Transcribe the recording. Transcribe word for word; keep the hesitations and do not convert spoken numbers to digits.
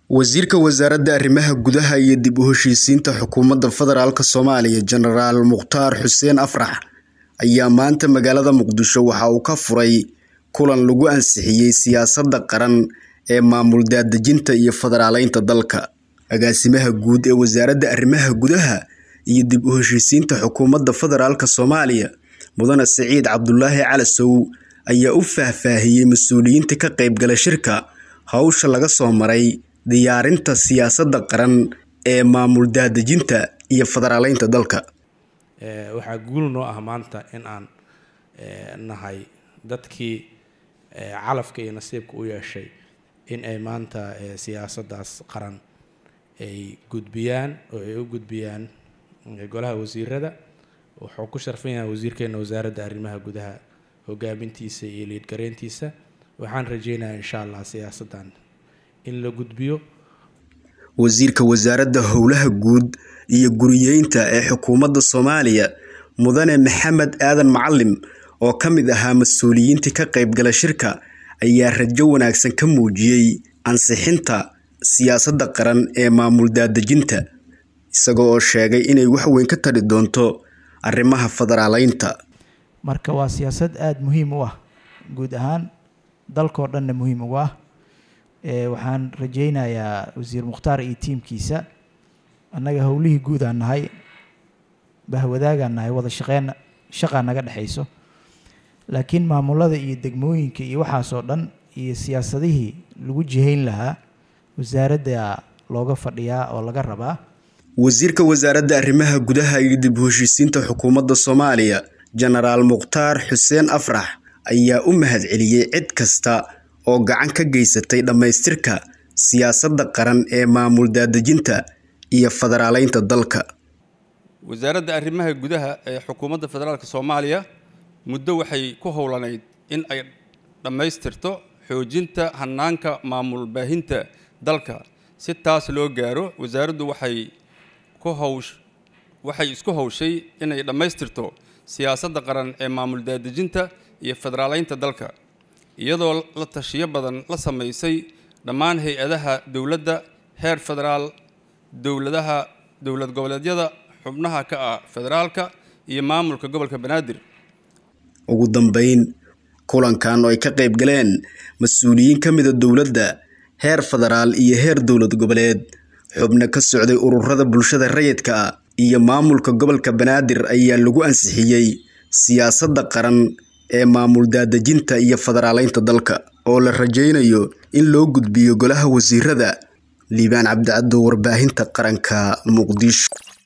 Wasiirka Wasaaradda Arrimaha Gudaha iyo dib u heshiisiinta Xukuumadda Federaalka Soomaaliya Generaal Mukhtaar Xuseen Afrax ayaa maanta magaalada Muqdisho waxa uu ka furay kulan lagu ansixiyay siyaasadda qaran ee maamul daadejinta iyo federaaleynta dalka. Agaasimaha guud ee Wasaaradda Arrimaha Gudaha iyo dib u heshiisiinta Xukuumadda Federaalka Soomaaliya Mudane Saciid Cabdullaahi Calasow ayaa u faahfaahiyay mas'uuliyiinta ka qaybgala shirka hawsha laga soo maray diyaarinta siyaasadda qaran ee maamul daadejinta iyo federaaleynta dalka. ee waxa guul noo ah maanta in aan nahay dadkii calafka iyo nasiibka u yeeshay in ay maanta siyaasaddaas qaran ay gudbiyaan oo ay u gudbiyaan golaha wasiirada. wuxuu ku sharfan yahay wasiirkeena wasaaradda arrimaha gudaha hogaamintiisa iyo liid gareentiisa. waxaan rajeynayaa insha Allah siyaasaddan in la gudbiyo. Wasiirka Wasaaradda Howlaha Guud iyo Guriyeynta ee Xukuumadda Soomaaliya Mudane Maxamed Aadan Macallim oo ka mid ahaa mas'uuliyiinta ka qaybgala shirka ayaa rajo wanaagsan ka muujiyay ansixinta siyaasadda qaran ee maamul daadejinta, isagoo oo sheegay inay wax weyn ka tari doonto arrimaha federaaleynta. marka waa siyaasad aad muhiim u ah guud ahaan dalkoo dhanna muhiim u ah. ee waxaan rajeynayaa wasiir Mukhtaar iyo tiimkiisa annaga howlihii guud aan nahay bahwadaagaan nahay wada shaqeyn shaqa naga dhaxayso, laakiin maamulada iyo degmooyinka iyo waxaas oo dhan iyo siyaasadihii lagu jihayn lahaa wasaaradda looga fadhiyaa oo laga rabaa. Wasiirka Wasaaradda Arrimaha Gudaha iyo dib u heshiisiinta Xukuumadda Soomaaliya Generaal Mukhtaar Xuseen Afrax ayaa u mahadceliyay cid kasta oo gacan ka geysatay dhamaystirka siyaasadda qaran ee maamul daadejinta iyo federaaleynta dalka. Wasaaradda Arrimaha Gudaha ee Xukuumadda Federaalka Soomaaliya muddo waxay ku howlanayd in ay dhamaystirto xoojinta hanaanka maamul baahinta dalka. si taas loo gaaro, wasaaraddu waxay ku hawsh waxay isku hawshay inay dhamaystirto siyaasadda qaran ee maamul daadejinta iyo federaaleynta dalka, iyadoo la tashiyo badan la sameysay dhammaan hay'adaha dawladda heer federaal, dawladaha dawlad goboleedyada xubnaha ka ah federaalka iyo maamulka gobolka Banaadir. ugu dambeyn kulankan oo ay ka qayb galeen mas'uuliyiin ka mid ah dawladda heer federaal iyo heer dawlad goboleed, xubno ka socday ururada bulshada rayidka ah iyo maamulka gobolka Banaadir ayaa lagu ansixiyay siyaasadda qaran ee maamul daadejinta iyo federaaleynta dalka oo la rajeynayo in loo gudbiyo golaha wasiirada. Liibaan Cabdi Cabdo, warbaahinta qaranka, Muqdisho.